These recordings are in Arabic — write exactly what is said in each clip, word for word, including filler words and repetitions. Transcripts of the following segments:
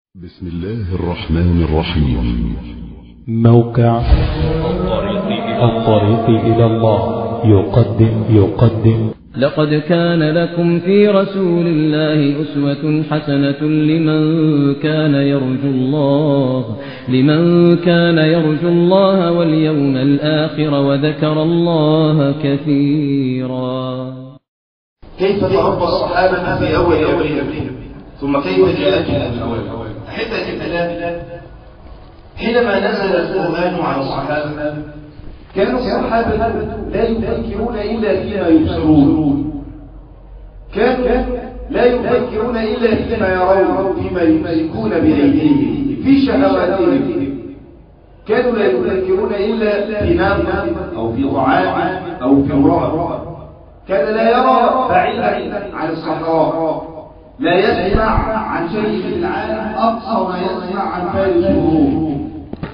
بسم الله الرحمن الرحيم. موقع الطريق إلى الله يقدم يقدم لقد كان لكم في رسول الله أسوة حسنة لمن كان يرجو الله لمن كان يرجو الله واليوم الآخر وذكر الله كثيرا. كيف تربى الصحابة في أول أولهم ثم كيف جاءتهم الأول؟ أحبة الكلام، حينما نزل القرآن على الصحابة كانوا الصحابة لا يفكرون إلا فيما يبصرون، كانوا لا يفكرون إلا فيما يرون، فيما يمسكون بأيديهم، في شهواتهم. كانوا لا يفكرون إلا في نار أو في طعام أو في امرأة. كان لا يرى بعيدا عن الصحراء، لا يسمع عن شيء في العالم أقصى ما يسمع عن فارس الروم.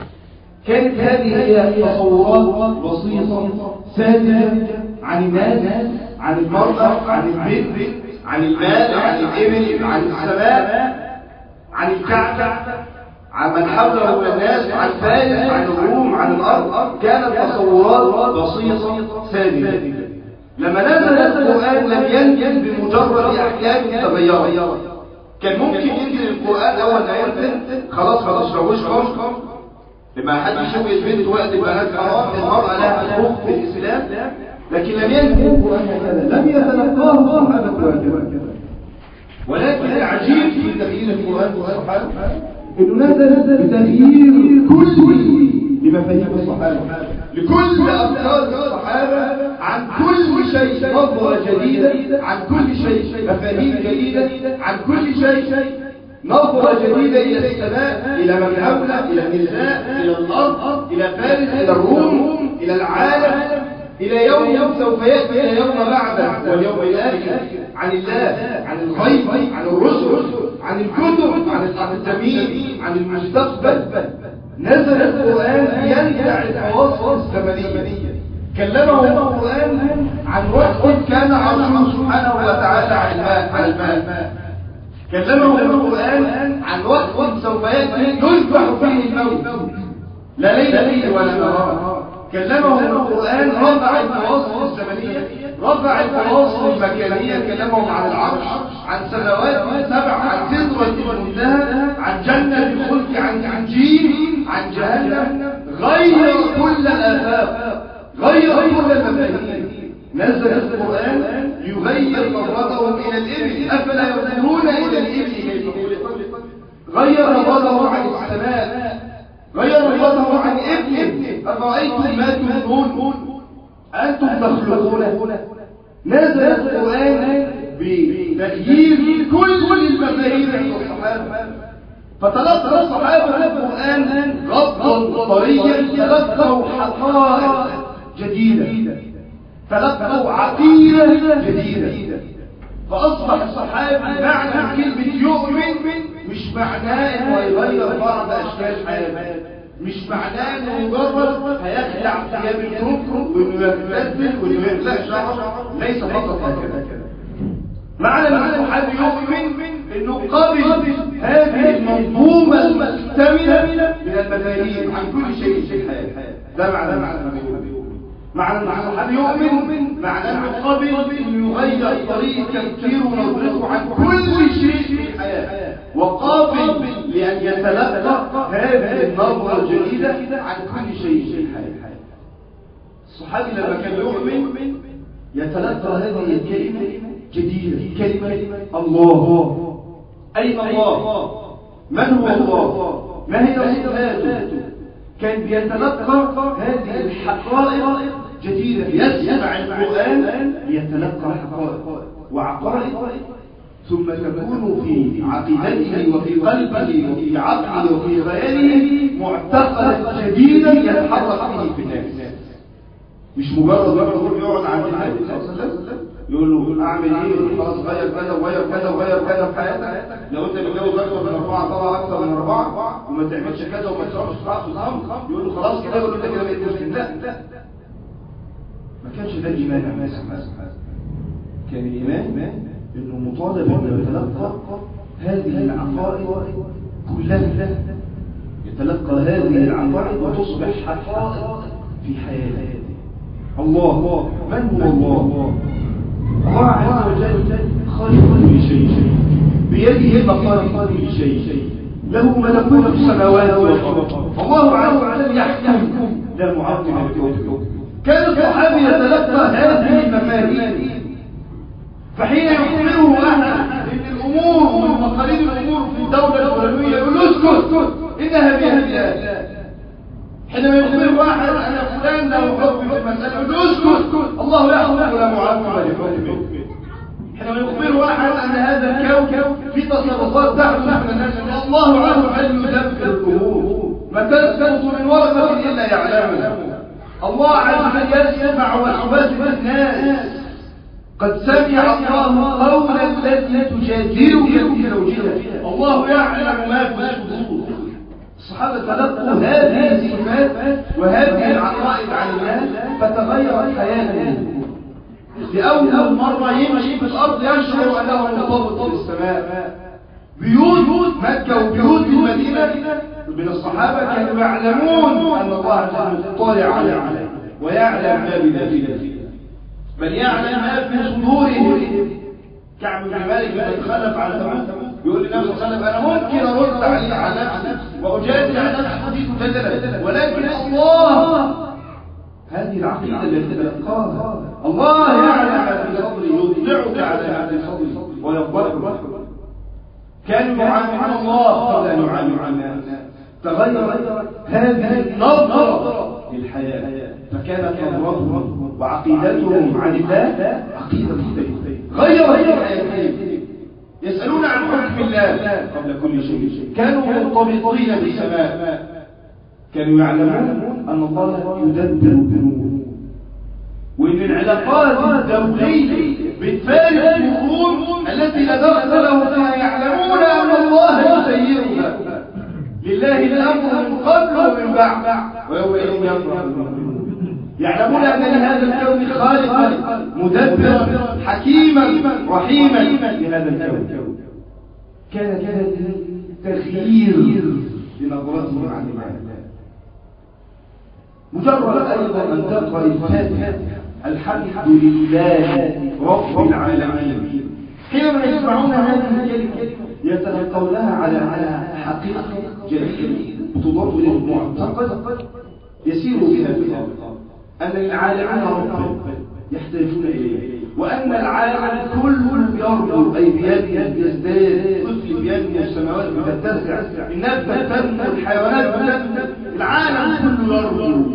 كانت هذه هي تصورات بسيطة ساذجة عن الناس، عن المرأة، عن البنت، عن المال، عن الإبل، عن السماء، عن الكعبة، عن من حوله من الناس، عن فارس، عن الروم، عن الأرض. كانت تصورات بسيطة ساذجة. لما نزل القرآن لم ينزل بمجرد أحكام تغيرت. كان ممكن ينزل القرآن أول ما ينزل خلاص خلاص شوش خمس لما حد يشوف البنت وقت البنات حرام، المرأة لها حقوق في الإسلام، لكن لم ينزل القرآن هكذا، لم يتلقاه الصحابة هكذا. ولكن العجيب في تغيير القرآن والصحابة إنه نزل بتغيير كلي لمفاهيم الصحابة، لكل أفكار الصحابة عن كل شيء نظرة جديدة، عن كل شيء مفاهيم جديدة، عن كل شيء نظرة جديدة إلى السماء، إلى من حوله، إلى النساء، إلى الأرض، إلى فارس، إلى الروم، إلى العالم، إلى يوم سوف يأتي، إلى يوم بعده واليوم الآخر، عن الله، عن الغيب، عن الرسل، عن الكتب، عن الزمين، عن المستقبل. نزل القرآن ينزع الفواصل الزمنية. كلمه القرآن عن وقت كان عرشه سبحانه وتعالى على الماء. كلمه القرآن عن وقت سوف يأتي يذبح فيه الموت، لا ليل فيه ولا نهار. كلمه القرآن رفع الفواصل الزمنية، رفع الفواصل المكانية. كلمهم عن العرش، عن سماوات سبع، عن سدرة المنتهى، عن جنة الخلد، عن عن جيم، عن جهنم. غير كل الآفاق، غير كل المفاهيم. نزل القرآن يغير نظرتهم إلى الإبل، أفلا ينظرون إلى الإبل كيف خلقت. غير نظرهم عن السماء، غير نظرهم عن إبل. أفرأيتم ما تمنون أنتم تخلقونه. نزل القرآن بتغيير كل المفاهيم عند الصحابة، فتلقى الصحابة القرآن غضا طريا، تلقوا حقائق جديدة، تلقوا عقيدة جديدة. فأصبح الصحابة معنى كلمة يؤمن مش معناه إنه يغير بعض أشكال حياته، مش معناه إنه مجرد هيخلع ثياب الكفر وإنه يغتسل وإنه يخلع شعره، ليس فقط هكذا. معنى أن الصحابي يؤمن إنه قبل هذه المنظومة المكتملة من المفاهيم عن كل شيء في الحياة. ده معنى معنى معنى أن الصحابي يؤمن معنى أنه قبل إنه يغير طريقة تفكيره ونظرته عن كل شيء في الحياة، وقابل لأن يتلقى هذه النظرة الجديدة عن كل شيء في الحياة. الصحابي لما كان يؤمن يتلقى هذه الكلمة جديدة، كلمة الله. أين الله؟ من هو الله؟ ما هي صفاته؟ كان بيتلقى هذه الحقائق جديدة، يسمع القرآن ليتلقى حقائق وعقائد، ثم تكون في عقيدته وفي قلبه وفي عقله وفي خياله معتقدا جديدا يتحرك به في الناس. مش مجرد مرة يقعد عند النبي صلى الله عليه وسلم يقول له اعمل ايه؟ خلاص غير كذا وغير كذا وغير كذا في حياتك. لو انت متجوز اكثر من اربعه طبعا اكثر من اربعه وما تعملش كذا وما تشربش خلاص الخمر، يقول له خلاص كده، يقول له انت كده بقيت مسلم. لا لا، ما كانش ده الايمان يا الناس. كان الايمان انه مطالب انه يتلقى هذه العقائد كلها يتلقى هذه العقائد وتصبح حقائق في حياته. الله من هو الله؟ الله عز وجل خالق كل شيء، بيده مقاليد كل شيء، له ملكوت السماوات والارض. الله عز وجل يحكم لا معقب لحكمه. كان الصحابي يتلقى هذه المفاهيم، فحين يخبره احد ان الامور ومقاليد الامور في الدوله الفلانيه يقول اسكت انها بيد الله. حينما يخبره احد ان فلان له حكم في مساله يقول اسكت الله يحكم ولا معقب لحكمه. حينما يخبره احد ان هذا الكون في تصرفات تحدث من الناس الله عز وجل يدبر الامور، ما تسقط من ورقه الا يعلمها. الله عز وجل يسمع وسواس الناس. قد سمع الله قول التي تجادلك في زوجها. الله يعلم ما في الصدور. الصحابه تلقوا هذه الصفات وهذه العقائد عن الله فتغيرت حياتهم. لأول مرة يمشي في الأرض يشعر أنه مرتبط في السماء. بيوت مكة وبيوت المدينة من الصحابة كانوا يعلمون أن الله عز وجل مطلع عليه ويعلم ما بداخله، بل يعلم ما في صدورهم. كعب بن مالك لما يتخلف على تبوك يقول لنفسه خلف أنا ممكن أرد عليه على نفسي وأجازي على نفسي حديث مجددا، ولكن الله هذه العقيدة التي تلقاها الله يعلم ما في صدري يطلعك على ما في صدري ويقبلك. كانوا يعاملون الله قبل أن يعاملوا الناس. تغيرت هذه النظرة للحياة، فكانت نظرتهم وعقيدتهم عن الله عقيدة مختلفة غيرت حياتهم. يسألون عن حكم الله قبل كل شيء. كانوا مرتبطين بالسماء، كانوا يعلمون أن الله يدبر الأمور، وإن العلاقات الدولية بتفارق الأمور التي لا دخل له فيها. يعلمون أن الله يسيرها، لله الأمر من قبل ومن بعد ويومئذ يفرح المؤمنون. يعلمون أن لهذا الكون خالقا مدبرا حكيما رحيما لهذا الكون. كان كان تغيير لنظرتهم عن الله. مجرد أيضا أن تقرأ الفاتحة الحمد لله رب العالمين، حينما يسمعون هذه الكلمة يتلقونها على على حقيقة جليلة تضاف إلى المعتقد يسير بها في الأرض، أن العالمين رب يحتاجون إليه، وأن العالم كله يرجو أي بيد يزداد، طفل بيد السماوات بتتسع، النبات تنمو، الحيوانات تنمو، العالم كله يرجو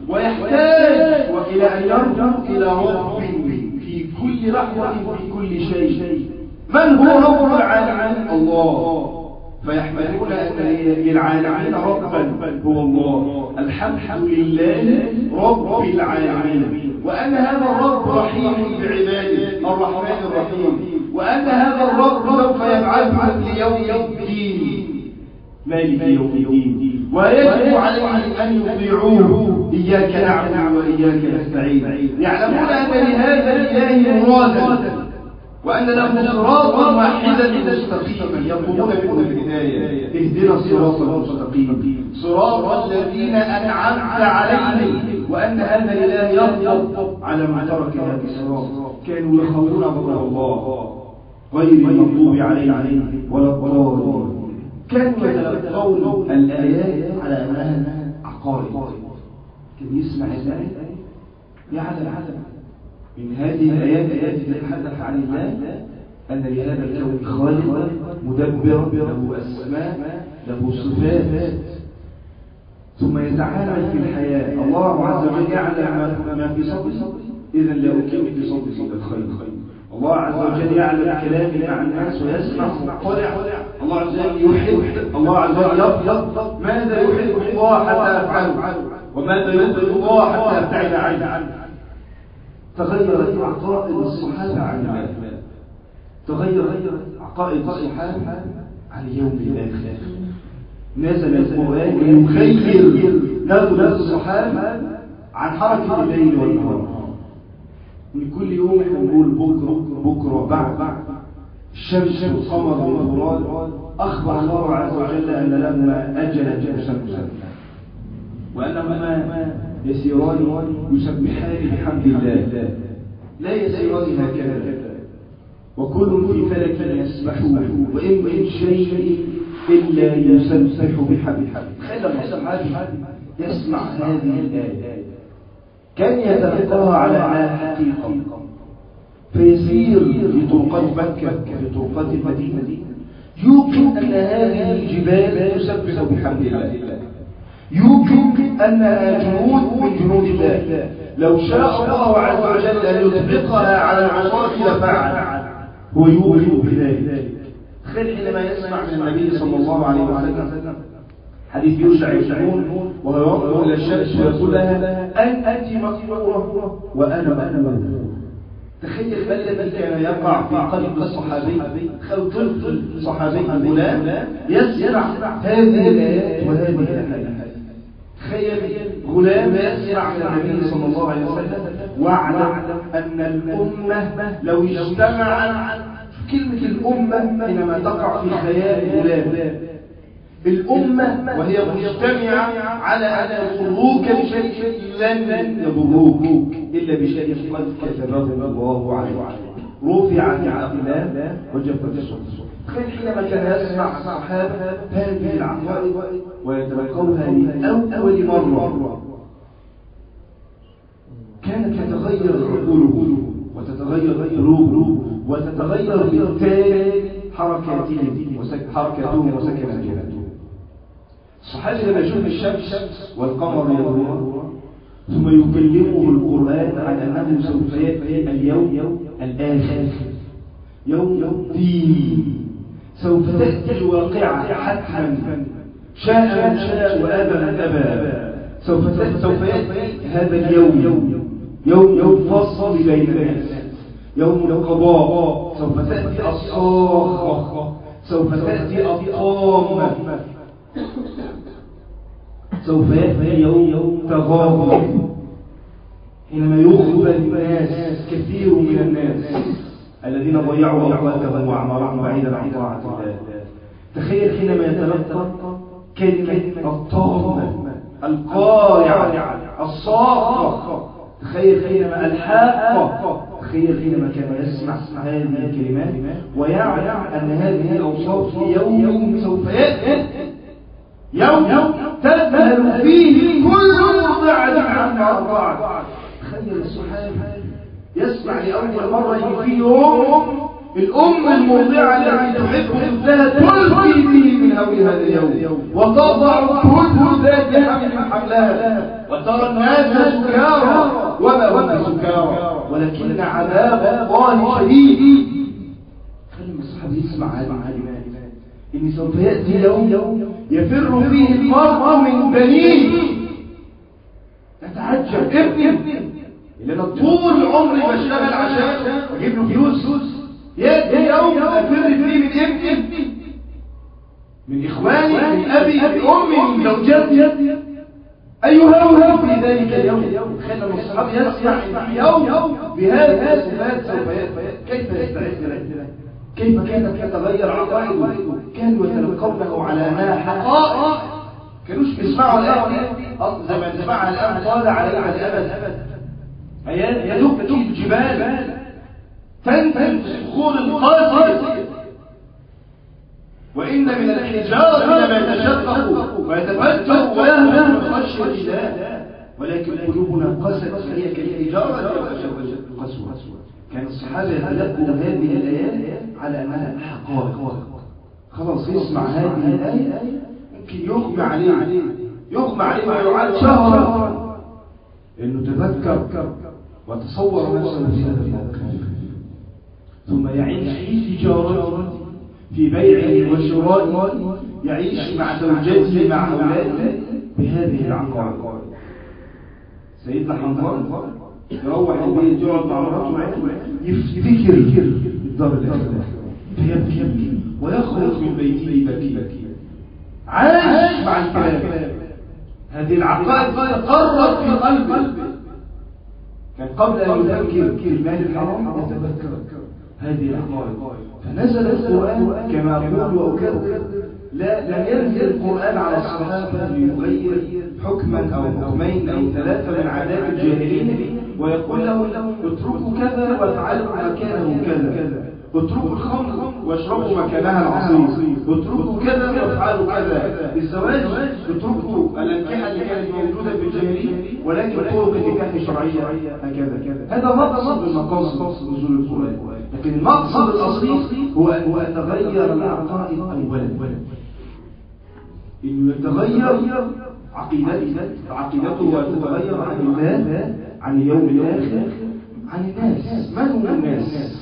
ويحتاج وإلى أن يرجو إلى رب في كل لحظة وفي كل شيء. من هو رب العالمين؟ الله. فيحملون أن للعالمين ربا هو الله. الحمد لله رب العالمين، وأن هذا الرب رحيم بعباده الرحمن الرحيم، وأن هذا الرب سوف يبعثهم ليوم الدين مالك يوم الدين، ويجب عليهم أن يطيعوه. إياك نعبد وإياك نستعين. يعلمون أن لهذا الإله مرادا وأن له صراطا واحدا مستقيما يطلبون منه الهداية. اهدنا الصراط المستقيم صراط الذين أنعمت عليهم، وأن هذا الإله يغضب على من ترك هذا الصراط. كانوا يخافون غضب الله غير المغضوب عليهم ولا الضالين. كانوا يتلقون الآيات على أنها عقائد. كان يسمع الآية يعلم من هذه الآيات التي تتحدث عن الله أن لهذا الكون خالقا مدبرا له أسماء له صفات، ثم يتعامل في الحياة. الله عز وجل يعلم ما في صدري إذا لا أكمل في صدري إلا الخير. الله عز وجل يعلم كلامي مع الناس ويسمع مطلع. الله عز وجل يحب، الله عز وجل يفضل ماذا يحب الله حتى أفعله وماذا يبغض الله حتى أبتعد عنه. تغيرت عقائد الصحابة عن الله، تغيرت عقائد الصحابة عن يوم الآخر. نزل القرآن يخير نظرة الصحابة عن حركة الليل والنهار. من كل يوم احنا نقول بكرة بكرة بعد الشمس والقمر والغراب. أخبر الله عز وجل أن لهما أجلا مسمى وأنهما يسيران يسبحان بحمد الله لا يسيران هكذا وكل في فلك يسبحون وإن من شيء إلا يسبح بحمد خلى الصحابي يسمع هذه الآية كان يتلقاها على أنها حقيقة فيسير في طرقات مكة في طرقات المدينة يوقن أن هذه الجبال تسبح بحمد الله يوقن أنها جنود من جنود الله لو شاء الله عز وجل أن يطبقها على العصاة لفعل هو يوقن بذلك تخيل حينما يسمع من النبي صلى الله عليه وسلم حديث يوشع يسمعون وهو ينظر إلى الشمس ويقول لها أن أنت مقبورة وأنا مأمور تخيل ما الذي كان يقع في قلب الصحابي طفل صحابي غلام يسمع هذه الآيات وهذه الأحاديث تخيل غلام يسمع من النبي صلى الله عليه وسلم واعلم أن الأمة لو اجتمعت كلمة الأمة حينما تقع في خيال غلام الأمة وهي مجتمعة على أن يضروك بشيء لن يضروك إلا بشيء قد كتبه الله عليه رفعت الأقلام وجفت الصحف تخيل حينما كان يسمع الصحابة هذه العقائد ويتلقونها لأول مرة كانت تتغير عقولهم وتتغير قلوبهم وتتغير بالتالي حركاتهم وحركاتهم وسكناتهم الصحابي لما يشوف الشمس والقمر يدور ثم يكلمه القرآن على أنه سوف يأتي اليوم الآخر يوم الدين سوف تأتي الواقعة حتما شاء من شاء وأبى من أبى سوف سوف يأتي هذا اليوم يوم يوم فصل بين الناس يوم القضاء سوف تأتي الصاخة سوف تأتي الطامة سوف يأتي يوم تغابن حينما يغفل الناس كثير من الناس الذين ضيعوا أوقاتهم وأعمارهم بعيدا عن طاعة الله تخيل حينما يتلقى كلمة الطامة القارعة الصاخة تخيل حينما الحاقة تخيل حينما كان يسمع هذه الكلمات ويعلم أن هذه الأوصاف في يوم سوف يأتي يوم تذهل فيه كل مرضعة عما أرضعت تخيل الصحابي يسمع لأول مرة يجي فيه يوم الأم المرضعة التي تحب ابنها تلقي به من هول هذا اليوم وتضع كل ذات حمل حملها وترى الناس سكارى وما هم سكارى ولكن عذاب الله شديد خلي الصحابي يسمع هذه الكلمات إن سوف يأتي يوم يفر فيه المرء من بنيه تتعجب ابني اللي انا طول عمري بشتغل عشان اجيب له فلوس يأتي يوم افر فيه من ابني من اخواني من ابي من امي من زوجتي ايها هو في ذلك اليوم خلى الصحاب يسمع في يوم بهذه الصفات سوف يأتي كيف يستعد له كيف كانت تتغير عقائده كانوا يتلقونه على انها حقائق كانوش بيسمعوا الآية زي ما نسمعها الآن طالع عليها الأبد آيات يدوب تدوب الجبال تنتهي صخور القاسية وإن من الحجارة لما يتشقق ويتفجر ويهدم من خشية الله ولكن قلوبنا قست فهي كالحجارة قسوة كان الصحابة يتلقوا هذه الآيات على أنها حقائق خلاص يسمع هذه الآية يمكن يغمى عليه يغمى عليه ويعاد شهرا انه تذكر وتصور نفسه في هذا الموقف ثم يعيش في تجارته في بيعه وشرائه يعيش مع زوجته مع اولاده بهذه العقائد سيدنا حنظل يروح البيت يقعد مع مراته يفتكر الدار الاخره فيبكي ويخرج من بيته بكي عاش مع الكلام هذه العقائد قرت في قلبه كان قبل أن يفكر في المال الحرام يتذكر هذه العقائد فنزل القرآن كما أقول وأكرر لا لم ينزل القرآن على الصحابة ليغير حكما أو حكمين أو ثلاثة من عادات الجاهلين ويقول لهم اتركوا كذا وافعلوا مكانه كذا، اتركوا الخمر واشربوا مكانها العصير، اتركوا كذا وافعلوا كذا. الزواج اتركوا الأنكحة اللي كانت موجودة في الجاهلية ولكن طرق النكاح الشرعية هكذا. هذا مقصد من مقاصد نزول القرآن، لكن المقصد الأصلي هو هو أن تغير العقائد أولا، إنه يتغير عقيدته عقيدته وتتغير عن الله، عن اليوم الآخر، عن الناس. من هم الناس؟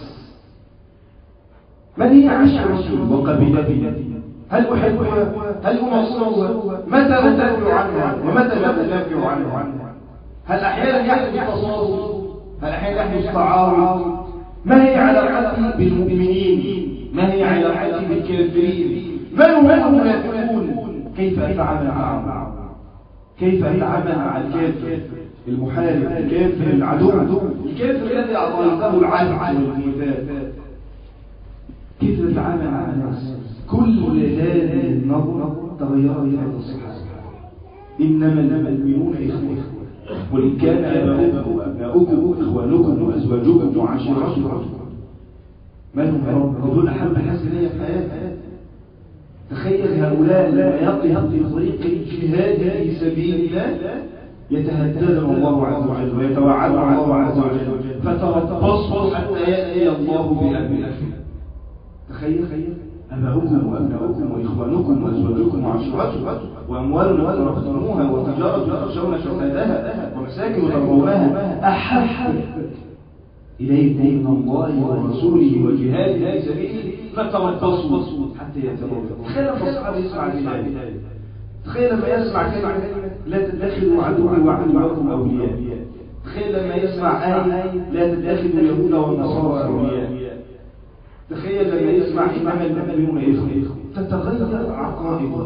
من هي عشيرتي وقبيلتي؟ هل أحبها؟ هل أنصرها؟ متى أدافع عنها ومتى لا أدافع عنها؟ هل أحيانا يحدث تصادم؟ هل أحيانا يحدث تعارض؟ ما هي علاقتي بالمؤمنين؟ ما هي علاقتي بالكافرين؟ من هم المنافقون؟ كيف أتعامل معهم؟ كيف أتعامل مع الكافر المحارب، الكافر العدو، الكافر الذي أعطيته العدل والمثال؟ كيف نتعامل مع الناس؟ كل هذه النظرة تغيرت في هذا الصحابة. إنما المؤمنون إخوة، وإن كان آباؤكم وأبناؤكم إخوانكم وأزواجكم وعشيرتكم. من هم رب؟ دول أحب الناس إلي في حياتي. تخيل هؤلاء لما يقضي في طريق الجهاد في سبيل الله يتهددهم الله عز وجل ويتوعدهم الله عز وجل، فتربصوا حتى يأتي الله بأمره. تخيل أباؤكم وأبناؤكم وإخوانكم وأزواجكم وعشيرتكم وأموال اقترفتموها وتجارة تخشون كسادها ومساكن ترضونها أحب إليكم من الله ورسوله وجهاد في سبيله فتربصوا حتى يأتي الله. تخيل لما الصحابة يسمع الهداية، تخيل لما يسمع كلمة لا تتخذوا عدوي وعدوكم أولياء، تخيل لما يسمع آية لا تتخذوا اليهود والنصارى أولياء، تخيل لما يسمع إنما المؤمنون إخوة. تتغير عقائده،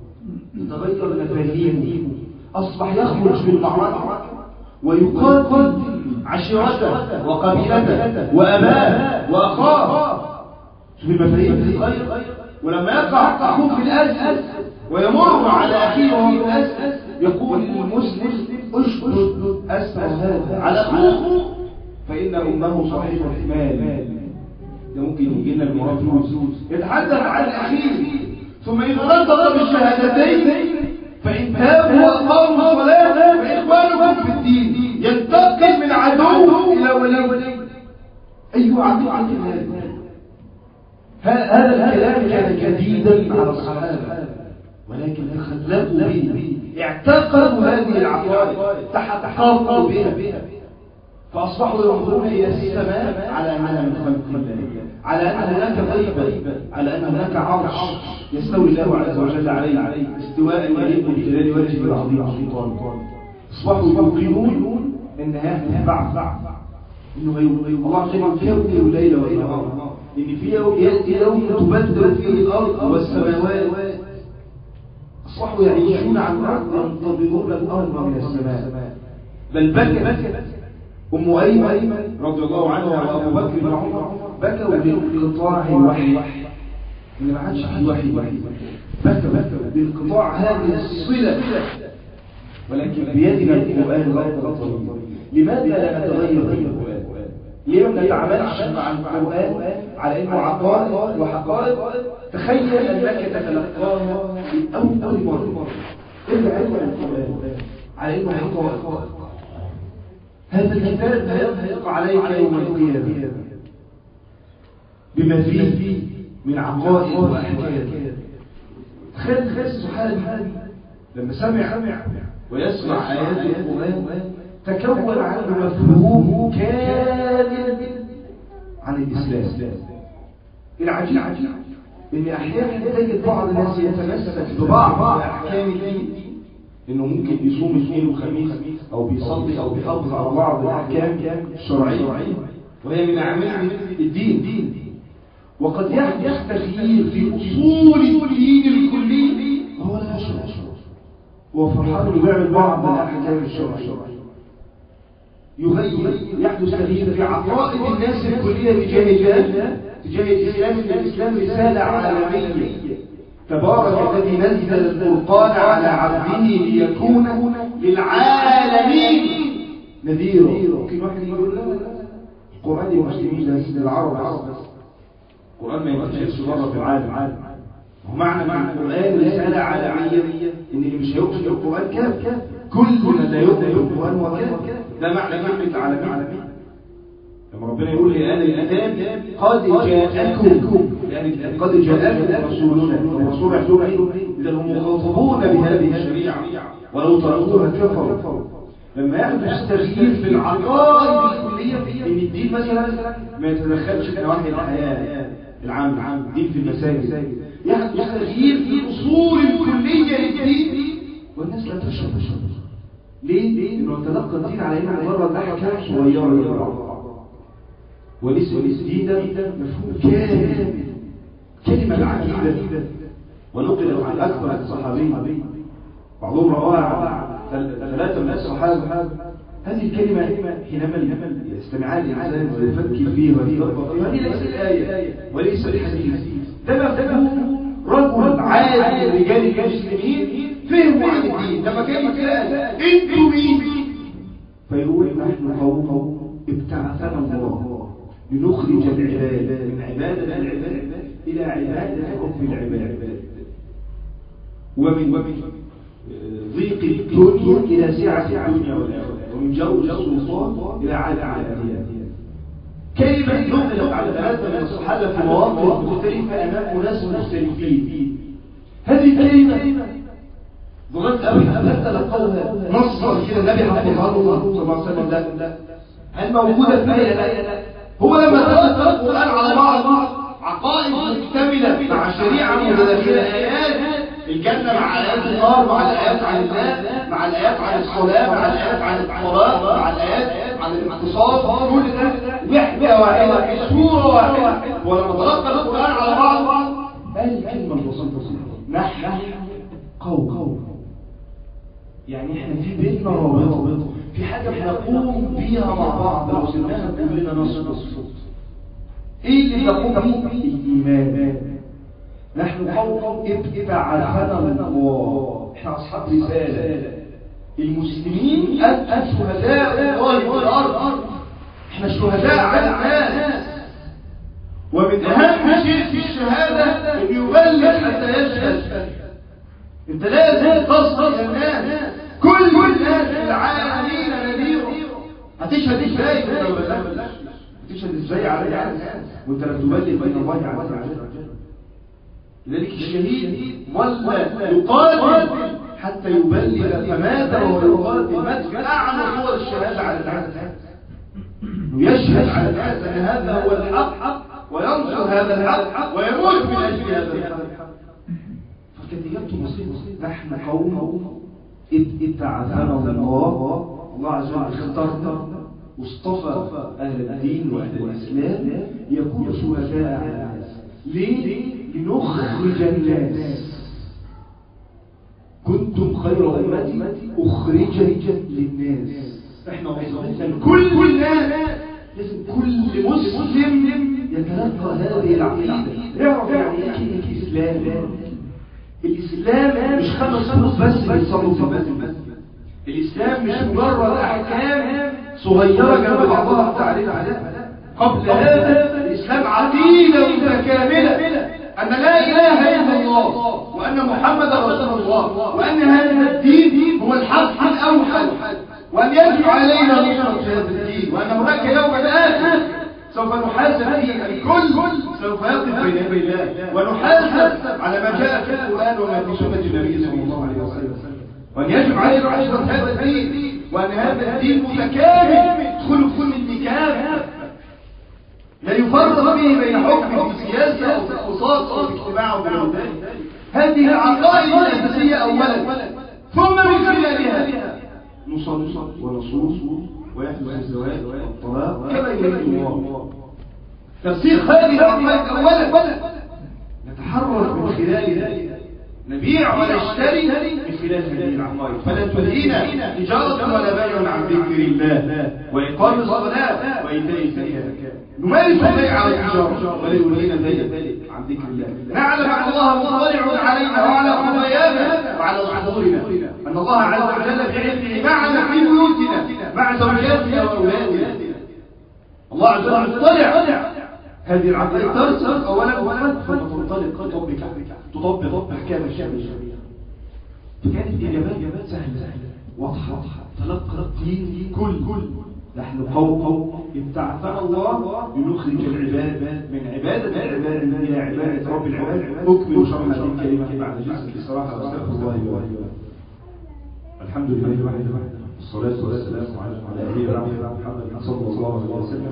تتغير مفاهيمه، أصبح يخرج بالمعركة ويقاتل عشيرته وقبيلته وأباه وأخاه. شوف المفاهيم تتغير. ولما يقع أخوه في الأسد ويمر على أخيه وهو في الأسد يقول للمسلم اشدد أسد هذا على أخوه فإن أمه صحيح الحمال. ده ممكن يجي لنا المراد يتحدث عن أخيه ثم إذا نطق بالشهادتين فإن تابوا وأقاموا الصلاة فإخوانكم في الدين. ينتقل من عدو إلى ولي. أي عقيدة هذا؟ هذا الكلام كان جديدا على الصحابة ولكن تخلقوا به، اعتقدوا هذه العقائد، تحققوا بها، فأصبحوا ينظرون إلى السماء على أنها من خلق الله، على أن هناك غيبة، على أن هناك عرش يستوي الله عز وجل عليه استواء يليق بجلال وجهه العظيم سلطانه. أصبحوا يوقنون أن هذا بعث، إنه الله عز وجل يكون ليلة ونهار، إن في يوم تبدل فيه الأرض والسماوات. أصبحوا يعيشون على الأرض ينتظرون الأرض من السماء. بل بكت أم أيمن رضي الله عنها وأبو بكر بن عمر بكوا بانقطاع الوحي، اللي ما عادش فيه وحي، بكوا بانقطاع هذه الصلة. ولكن بيدنا القرآن غير طريق. لماذا لا نتغير في القرآن؟ ليه ما نتعاملش مع القرآن على إنه عقائد وحقائق؟ تخيل أنك تتلقاها في أول مرة. ارجع علم القرآن على إنه حقائق. هذا الكتاب هيقع عليك يوم القيامة بما فيه من عقائد وأحكام. تخيل تخيل الصحابي لما سمع ويسمع آيات القرآن تكون عنه مفهوم كامل عن الإسلام. العجيب إن أحيانا تجد بعض الناس يتمسك ببعض أحكام الدين، إنه ممكن يصوم اثنين وخميس أو بيصلي أو بيحافظ على بعض الأحكام الشرعية وهي من أعمال الدين، وقد يحدث تغيير في أصول الدين الكلي وهو لا يشعر، هو فرحان إنه بيعمل بعض الأحكام الشرعية. يغير يحدث تغيير في عقائد الناس الكلية تجاه الله، تجاه الإسلام. إن الإسلام رسالة عالمية تبارك الذي نزل الفرقان على عبده ليكون للعالمين نذيرا. ممكن واحد يقول لا القرآن للمسلمين بس للعرب بس، القرآن ما ينتشرش بره في العالم. هو معنى معنى القرآن رسالة عالمية إن اللي مش هيؤمن بالقرآن كافر، كل من لا يؤمن بالقرآن هو كافر. ده معنى كلمة عالمية. لما ربنا يقول لآل الكتاب قد جاءكم، يعني قد جاءكم رسولنا، الرسول يحضر إذا هم مخاطبون بهذه الشريعة ولو تركوها كفروا. لما يحدث تغيير في العقائد الكلية إن الدين مثلا ما يتدخلش في نواحي الحياة العامة، الدين في المساجد، يحدث تغيير في الأصول الكلية للدين والناس لا تشرب. ليه؟ لأنه تلقى الدين على إنه مجرد أحكام صغيرة ولسه الدين ده مفهوم كامل، كلمة العقيدة. ونقلت عن أكثر الصحابين بعضهم رواها ثلاثة من الصحابة هذه الكلمة حينما يستمعها الإنسان ويفكر فيها ويتدبر فيها، هذه ليست آية وليس الحديث، ده مفهوم رجل عادي من رجال المسلمين فهموا عن الدين. لما كان يتسأل انتوا مين؟ فيقول نحن قوم ابتعثنا الله لنخرج العباد من عبادة العباد إلى عبادة رب العباد، ومن ضيق الدنيا إلى سعة الدنيا والآخرة، ومن جو السلطان إلى عالم الأديان. كلمة نقلت على ثلاثة من الصحابة في مواقف مختلفة أمام ناس مختلفين. هذه الكلمة ضغطت أبي حتى تلقوها نصا كده النبي حفظها الله صلى الله عليه وسلم. لا هل موجودة في آية؟ لا. هو لما تلقى القرآن على بعض عقائد مكتملة مع شريعة متداخلة، آيات الجنة مع آيات النار، مع الآيات عن الله، مع الآيات عن الصلاة، مع الآيات عن الصلاة، مع الآيات عن الاقتصاد، كل ده وحدة واحدة في سورة واحدة. ولما تلقى القرآن على بعض قال الكلمة البسيطة نحن قوم، يعني احنا في بيننا رابطة، في حاجة بنقوم بيها مع بعض، لو سمعنا كلنا نصف الصوت. ايه اللي نقوم بيه؟ الإيمان. نحن قوم ابتعثنا الله، احنا أصحاب رسالة. المسلمين أنتم شهداء الله في الأرض، احنا شهداء على الناس. ومن أهم شيء في الشهادة أن يبلغ حتى يشهد. انت لازم تصل إلى الناس، كل الناس العالمين نذير. هتشهد ازاي؟ هتشهد ازاي على الناس وانت لا تبلغ بين الله عز وجل؟ لذلك الشهيد ولا يقاتل حتى يبلغ، فمات وهو يقاتل، مات في أعلى صور الشهادة على الناس، يشهد على الناس أن هذا هو الحق وينصر هذا الحق ويموت من أجل هذا الحق. فكانت إجابته بسيطة، نحن قوم ابتعثنا الله، الله عز وجل اختارنا واصطفى أهل الدين وأهل الإسلام يكونوا شهداء على الناس. ليه؟ لنخرج الناس. كنتم خير أمة أخرجت للناس. احنا وصلنا كل الناس، لازم كل مسلم يتلقى هذه العقيدة، يعرف يعني ايه الإسلام. الإسلام مش خمس شروط بس بيصلوا في المسجد. الإسلام مش مجرد أحكام صغيرة جنب بعضها بتعريف عليها. قبل هذا الإسلام عقيدة متكاملة أن لا إله إلا الله، وأن محمد رسول الله، وأن هذا الدين هو الحق الأوحد، وأن يجب علينا نصرة هذا الدين، وأن هناك يوم آخر سوف نحاسب فيه الكل، سوف يقف بين يدي الله ونحاسب على ما جاء في القرآن وما في سنة النبي صلى الله عليه وسلم، وأن يجب علينا نصرة هذا الدين، وأن هذا الدين متكامل يدخل في كل الاتجاه، لا يفرق به بين حكم في السياسة أو في الاقتصاد أو في الاجتماع أو غير ذلك. هذه العقائد الأساسية أولا، ثم من خلالها نصلي ونصوم ويحدث الزواج والطلاق كما يريد الله. تفسير هذه العقائد أولا نتحرك من خلالها، نبيع ولا نشتري من خلال هذه العقائد، فلا تلهينا تجارة ولا بيع عن ذكر الله وإقام الصلاة وإيتاء الزكاة. نمارس البيع على التجارة ولا يلهينا ذلك عن ذكر الله، نعلم أن الله مطلع علينا وعلى خفايانا وعلى صدورنا، أن الله عز وجل بعلمه معنا في بيوتنا مع زوجاتنا وأولادنا. الله عز وجل مطلع. هذه العقيدة ترسل أولا أولا ثم تنطلق تطبق تطبق أحكام الشريعة. فكانت إجابات سهلة واضحة. تلقى الدين كل نحن قوم ابتعثنا الله لنخرج العباد من عبادة العباد إلى عبادة رب العباد. أكمل شرح هذه الكلمة بعد جزء بصراحة واستغفر الله لي. الحمد لله وحده والصلاة والسلام على نبينا محمد صلى الله عليه وسلم.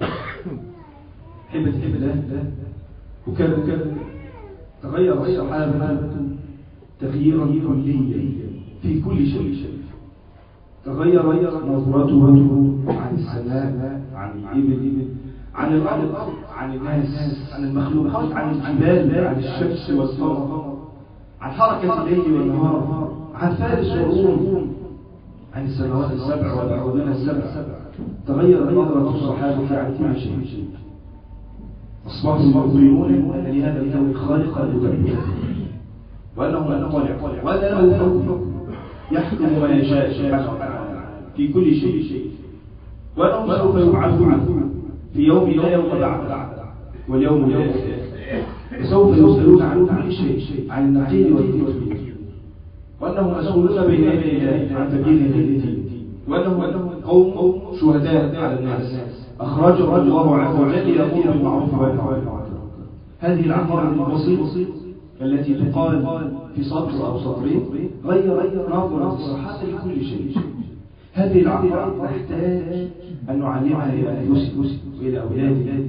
حبة الله وكان تغير الصحابة تغييرا كليا في كل شيء. تغير نظرته عن السماء، عن الإبل، عن الأرض، عن الناس، عن المخلوقات، عن الجبال، عن الشمس والقمر، عن حركة الليل والنهار، عن فارس والروم، عن السماوات السبع والأرضين السبع. تغير نظرة الصحابة عن كل شيء. أصبحوا يؤمنون أن لهذا الكون خالقا مدبرا، وأنه لا طالع ولا له حكم يحكم ما يشاء في كل شيء، وأنهم سوف يبعثون في يوم لا يوم بعد واليوم الآخر، وسوف يسألون عن كل شيء، عن النقيض والكذب، وأنهم مسؤولون بين يدي الله عن تبيين الدين، وأنهم قوم شهداء على الناس أخرجهم الله عز وجل يقول بالمعروف وينهى عن المنكر. هذه العقائد البسيطة التي تقال في سطر أو سطرين غير نظرة الصحابة لكل شيء. هذه العقائد نحتاج أن نعلمها إلى أنفسنا وإلى أولادنا.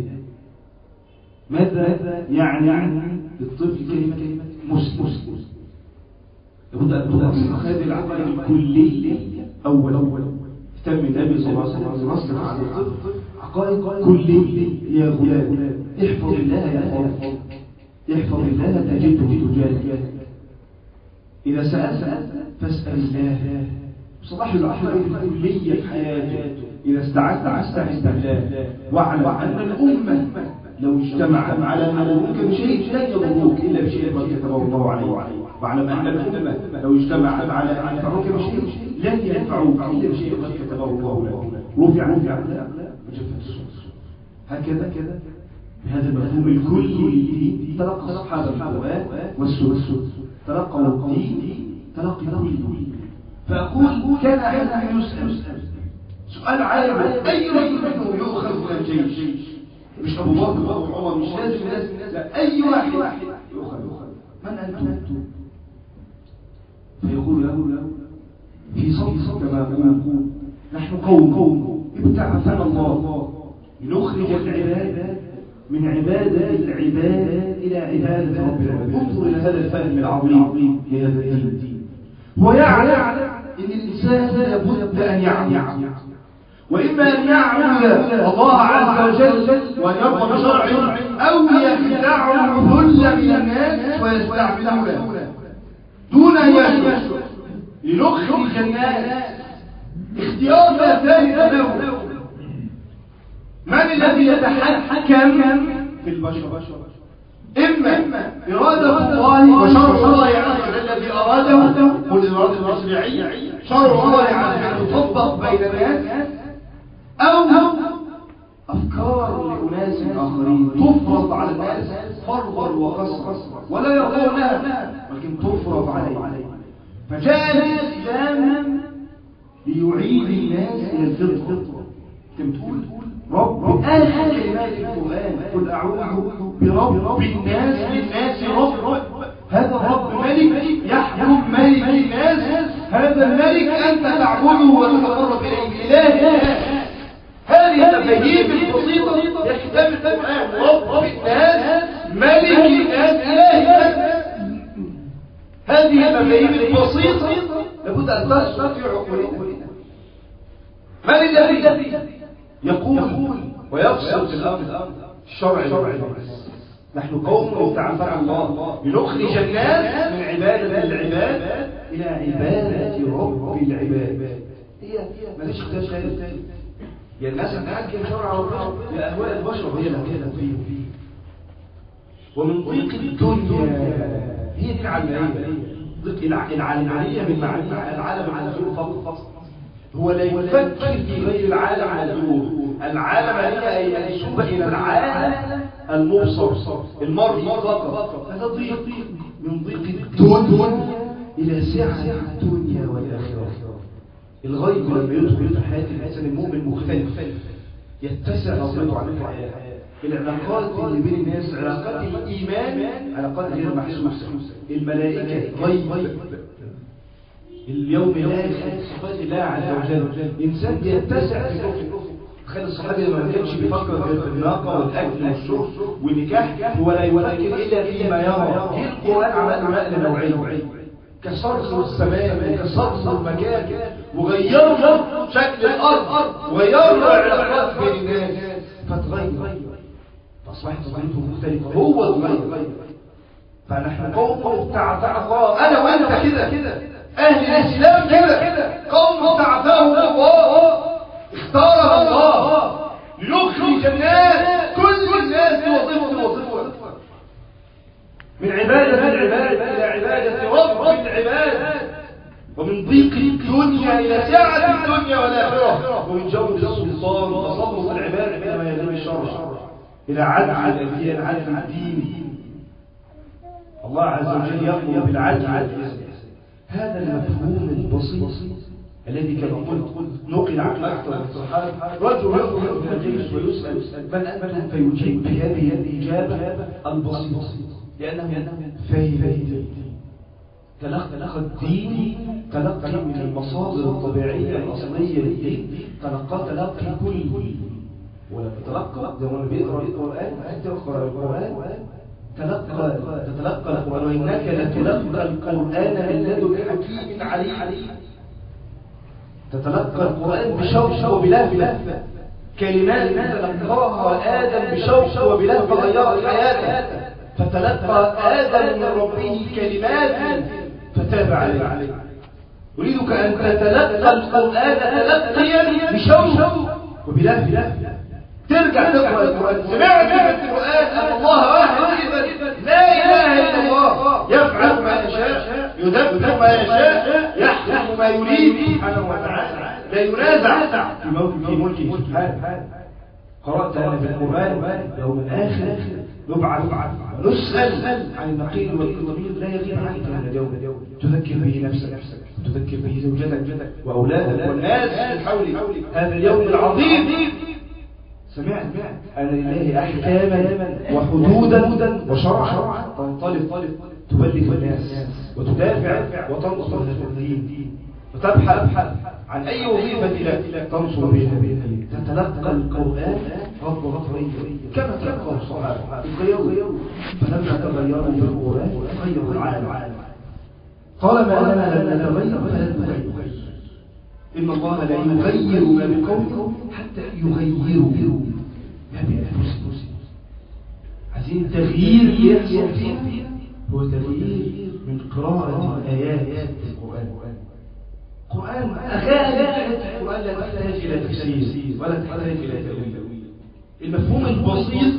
ماذا يعني للطفل كلمة مسلم؟ لابد أن تؤصل هذه العقائد الكلية أولا. تم النبي صلى الله عليه وسلم ينصر على الطفل عقائد كلية. يا غلام احفظ الله يحفظك، احفظ الله تجده تجاهك، إذا سألت فاسأل الله. صلاح العقائد الكلية في حياته. إذا استعذت فاستعذ بالله، واعلم أن الأمة لو اجتمعت على أن يضروك بشيء لن يضروك إلا بشيء قد كتبه الله عليه. واعلم أن الأمة لو اجتمعت على أن ينفعوك بشيء لن ينفعوك إلا بشيء قد كتبه الله لك. رفع رفع وجفت الصوت. هكذا كذا بهذا المفهوم الكلي تلقى أصحاب القرآن والسنة، تلقوا الدين تلقي كلي. فأقول كان أحد يسأل سؤال عالم أي رجل منهم يؤخذ من الجيش؟ مش أبو بكر أو عمر، مش لازم لازم لا، أي واحد يؤخذ. من أنتم؟ فيقول له في صوت كما أقول نحن قوم ابتعثنا الله لنخرج العباد من عبادة العباد إلى عبادة رب العباد. انظر إلى هذا الفهم العظيم لهذا الدين. ويعلم إن الإنسان لابد أن يعمل، وإما أن يعمل الله عز وجل وأن يرضى بشرعه، أو يخدعه ذل من الناس ويستعبدونه دون أن يشرع لنخرج الناس. اختيار لا ثالث له. من الذي يتحكم في البشر؟ إما إرادة الله وشرع الله عز وجل الذي أراده، قل الإرادة التشريعية شرع الله عز وجل يطبق بين الناس، أو أفكار لأناس آخرين تفرض على الناس فرضا وقصرا ولا يرضونها، ولكن تفرض عليه. فجاء الإسلام ليعيد الناس إلى الفطرة. كم تقول رب آخر كلمات القرآن قل أعوذ برب الناس للناس رب. هذا الرب ملك يحكم ملك الناس. هذا الملك أنت تعبده وتتقرب إليه إله. هذه المفاهيم البسيطة يحتمل القرآن رب الناس ملك الناس إله. هذه المفاهيم البسيطة لابد أن تشرف في عقولنا. من الذي يقول ويفصل في الأمر الشرعي؟ نحن قوم ابتعثنا الله لنخرج الناس من عبادة العباد إلى عبادة رب العباد. هي ماليش اختلاف خير. يا الناس تحكم شرع ربنا يا أهواء البشر هي اللي هتكلم فيه. ومن ضيق الدنيا. هي دي العلمانية. ضيق العلمانية من معنى العالم المنظور فقط. هو لا يفكر في غير العالم المنظور. العالمانية أي منسوبة إلى العالم المبصر المرئي فقط. هذا ضيق من ضيق الدنيا إلى سعة الدنيا والآخرة. الغيب لما يدخل في حياة الإنسان المؤمن مختلف، يتسع نظرته عن الحياة. العلاقات اللي بين الناس علاقات الإيمان، علاقات غير محسوسة. الملائكة غيب، اليوم الآخر، صفات الله عز وجل. الإنسان يتسع في كفر. تخيل الصحابي لما كانش بيفكر في الناقة والأكل والشرب والنكاح، هو لا يفكر إلا فيما يرى. إيه القرآن عمل نقل نوعي كسر السماء وكسر المكان وغير شكل الأرض وغير العلاقات بين الناس، فتغير فأصبحت نظرته مختلفة. هو اتغير. فنحن قوم تعتعى الله. أنا وأنت كده، أهل الإسلام كده، قوم تعتعى الله. اختار الله ليخرج الناس، كل الناس وظيفة وظيفة، من عبادة العباد إلى عبادة رب العباد، ومن ضيق الدنيا إلى سعة الدنيا والآخرة، ومن جور السلطان وتسلط العباد إلى ما يلزم الشرع، إلى عدل الأديان، عدل الدين. الله عز وجل يأمر بالعدل. هذا المفهوم البسيط الذي كما قلت نقل عن أكثر الصحابة. رجل يخرج من الجيش ويسأل من أنتم، فيجيب بهذه الإجابة البسيطة، لأنه فاهم تلقى الدين، تلقى من المصادر الطبيعية الأصلية للدين، تلقى تلقي كل. ولما تلقى زي ما بيقرأ القرآن، تقرأ القرآن تلقى تتلقى القرآن، وإنك لتلقى القرآن من لدن حكيم عليم. تتلقى القرآن بشوق وبلهفة، كلمات تلقاها آدم بشوق وبلهفة غيرت حياته. فتلقى آدم من ربه كلمات فتاب عليه. أريدك أن تتلقى القرآن تلقيا بشوق وبلهفة. ترجع تقرأ القرآن، سمعت في القرآن أن الله واحد لا إله إلا الله، يفعل ما يشاء، يدبر ما يشاء، يحكم ما يريد سبحانه وتعالى، لا ينازع في ملكه سبحانه. قرأت أنا في القرآن يوم الآخر نبعث ونسأل عن النقيض والضمير لا يغيب عنك من اليوم، تذكر به نفسك، تذكر به زوجتك وأولادك والناس من حولك. هذا اليوم العظيم سمعت أن لله أحكاما وحدودا وشرعا تنطلق تبلغ الناس وتدافع وتنصر الدين وتبحث عن أي وظيفة لك تنصر بها الدين. تتلقى القرآن رب غفرين كما تلقى الصحابة تغيروا، فلما تغيروا في القرآن غيروا العالم. طالما أننا لم نتغير فلن نغير. إن الله لا يغير ما بقوم حتى يغيروا ما بأنفسهم. عايزين تغيير يحصل فيه هو تغيير من قراءة آيات القرآن. القرآن أخاذ القرآن لا تحتاج إلى تفسير ولا تحتاج إلى تأويل. المفهوم البسيط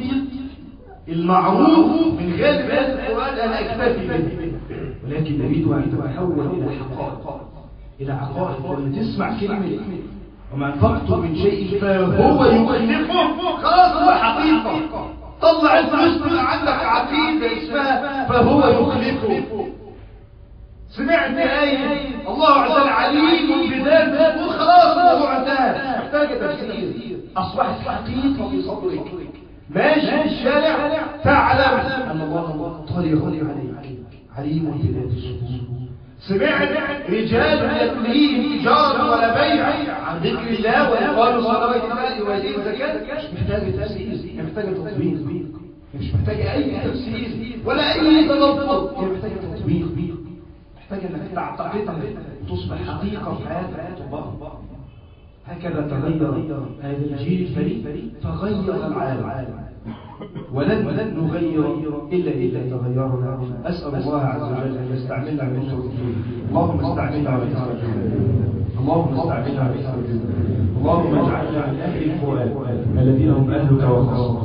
المعروف من غالب هذا القرآن أنا أكتفي به، ولكن نريد أن نتحول إلى حقائق، إلى عقائد. لما تسمع كلمة وما أنفقتم من شيء فهو يكلفه، خلاص هو حقيقة. طلع الفلوس من عندك عقيدة اسمها فهو يكلفه. سمعت آية الله عز وجل عليم بذلك وخلاص الموضوع انتهى، محتاجة تفسير. أصبحت حقيقة في صدرك، ماشي في الشارع تعلم أن الله طالع عليك، عليم بذات الصدور. سمعت رجال يكليهم تجارة ولا بيع عن ذكر الله وإقام الصلوات وإيتاء الزكاة، مش محتاجة تفسير، هي محتاجة تطبيق، مش محتاجة أي تفسير ولا أي تدبر، هي محتاجة تطبيق، محتاجة أنك تعتقدها وتصبح حقيقة في حياتك تطبقها. هكذا تغير هذا الجيل الفريد فغير العالم، ولن نغير إلا إلا تغيرنا. أسأل الله عز وجل أن يستعملنا من التوفيق. اللهم استعملنا على اللهم استعملنا على اللهم اجعلنا من أهل القرآن الذين هم أهلك وخاصتك.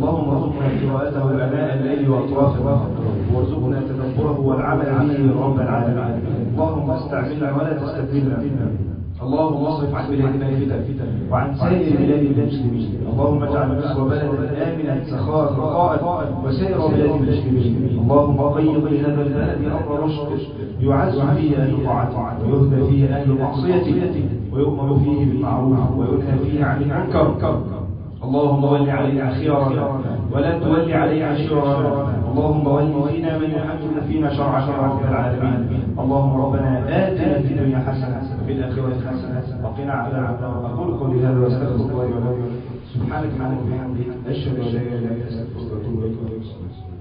اللهم ارزقنا قراءته آناء الليل وأطراف النهار وارزقنا تدبره والعمل به يا رب العالمين. اللهم استعملنا ولا تستبدلنا. اللهم اصرف عن بلادنا الفتن وعن سائر بلاد المسلمين. اللهم اجعل مصر بلدا آمنا سخاء رخاء وسائر بلاد المسلمين. اللهم قيض لهذا البلد أمر رشد يعز فيه أهل طاعتك ويهدى فيه أهل معصيتك ويؤمر فيه بالمعروف وينهى فيه عن المنكر. اللهم ول علينا خيارنا ولا تول علينا شرارنا. اللهم ول فينا من يحكم فينا شرعك يا رب العالمين. اللهم ربنا آتنا في الدنيا حسنة وفي الآخرة حسنة وقنا عذاب النار. أقول قولي هذا واستغفر الله لي ولكم. سبحانك اللهم وبحمدك أشهد أن لا إله إلا أنت أستغفرك وأتوب إليك.